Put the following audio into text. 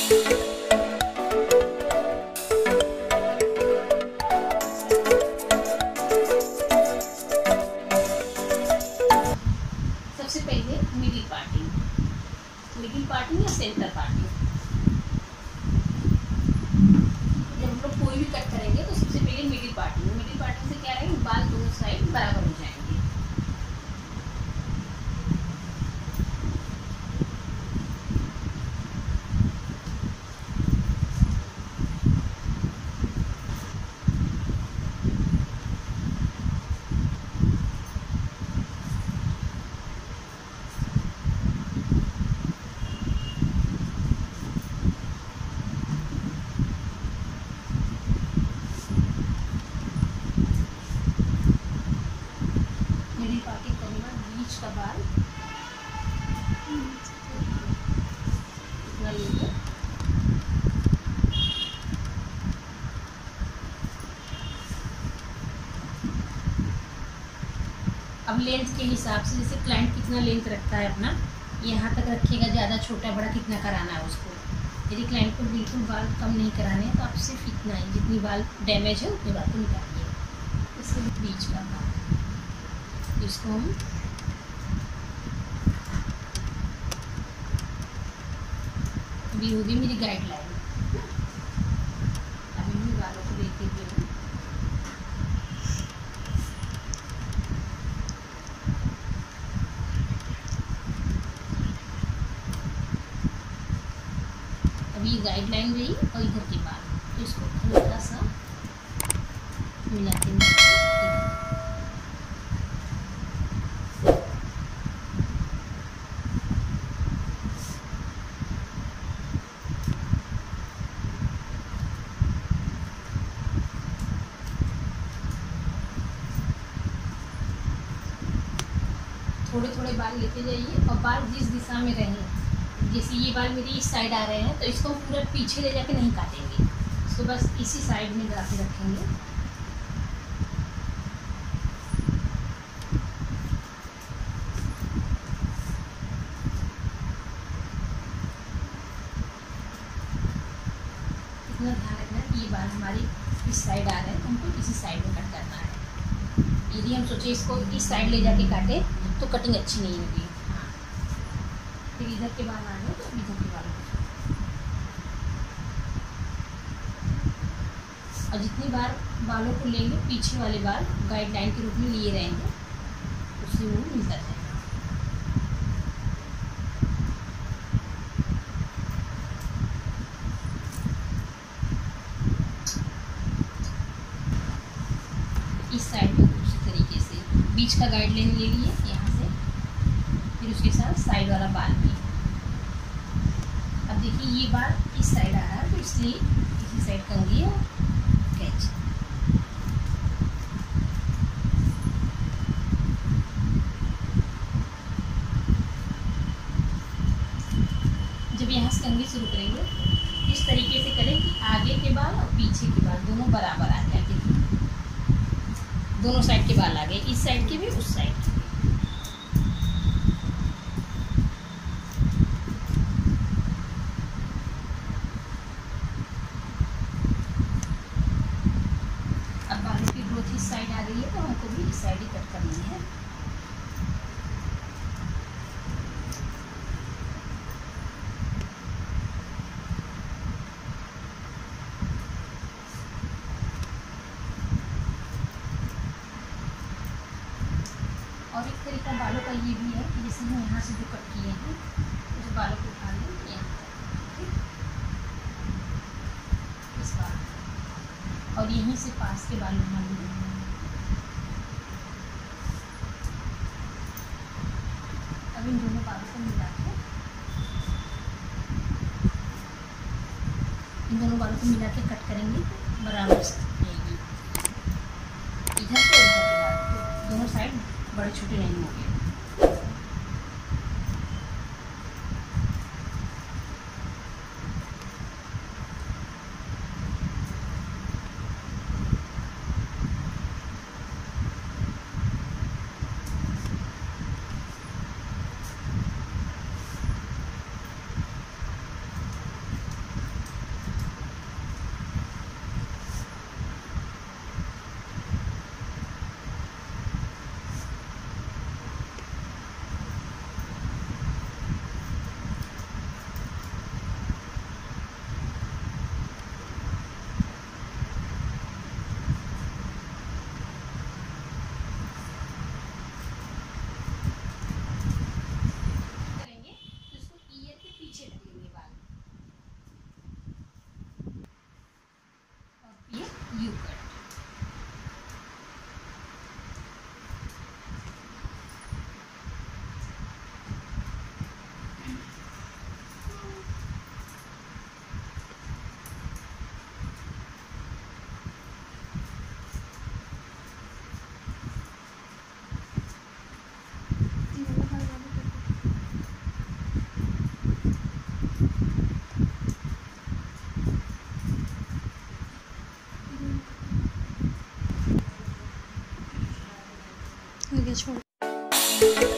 सबसे पहले middle parting या सेंटर पार्टिंग। जब हम लोग कोई भी कट करेंगे तो सबसे पहले मिडिल पार्टिंग से क्या रहेगा, बाल दोनों साइड बराबर हो जाएंगे। बीच का बाल इतना लेंगे। अब लेंथ के हिसाब से, जैसे क्लाइंट कितना लेंथ रखता है अपना, यहाँ तक रखिएगा। ज़्यादा छोटा बड़ा कितना कराना है उसको। यदि क्लाइंट को बिल्कुल बाल कम नहीं कराने हैं तो आप सिर्फ इतना ही, जितनी बाल डैमेज है उतनी बाल को निकालिए। इसके बीच का बाल, इसको हम अभी होगी मेरी गाइडलाइन। अभी मैं बालों को लेते हुए अभी गाइडलाइन रही और इधर के बाल, तो इसको हल्का सा मिलाते हैं। थोड़े थोड़े बाल लेते जाइए और बाल जिस दिशा में रहें, जैसे ये बाल मेरी इस साइड आ रहे हैं तो इसको पूरा पीछे ले जाके नहीं काटेंगे, इसको बस इसी साइड में जाके रखेंगे। इतना ध्यान रखना कि ये बाल हमारी इस साइड आ रहे हैं, हमको इसी साइड में कट करना है। यदि हम सोचे इसको इस साइड ले जाके काटे तो कटिंग अच्छी नहीं होगी। हाँ, फिर इधर के बाल आ गए तो इधर के बाल, और जितनी बार बालों को लेंगे पीछे वाले बाल गाइडलाइन के रूप में लिए रहेंगे, उससे वो मिलता जाएगा। इस साइड में उसी तरीके से बीच का गाइडलाइन ले लिए यहाँ से, फिर उसके साथ साइड वाला बाल भी। अब देखिए ये बाल इस साइड आ रहा है तो इसलिए इसी साइड कंघी और कैंची। जब यहाँ से कंघी शुरू करेंगे इस तरीके से करें कि आगे के बाल और पीछे के बाल दोनों बराबर आ जाए। दोनों साइड के बाल आ गए, इस साइड के भी उस साइड के भी। अब बालों की ग्रोथ इस साइड आ गई है तो हमको भी इस साइड ही कट करनी है। और एक तरीका बालों का ये भी है कि जैसे हम यहाँ से जो कट किए हैं उस बालों को उठा लें यहाँ तक, इस बाल, और यहीं से पास के बाल उठा लें। अब इन दोनों बालों को मिला के, इन दोनों बालों को मिला के कट करेंगे बराबर से रहेगी। इधर से उधर के बाल दोनों साइड बड़े छोटे नहीं होंगे। हो गया छोड़।